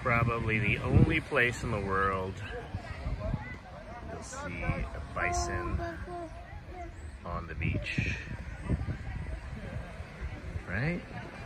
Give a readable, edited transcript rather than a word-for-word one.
Probably the only place in the world you'll see a bison on the beach, right?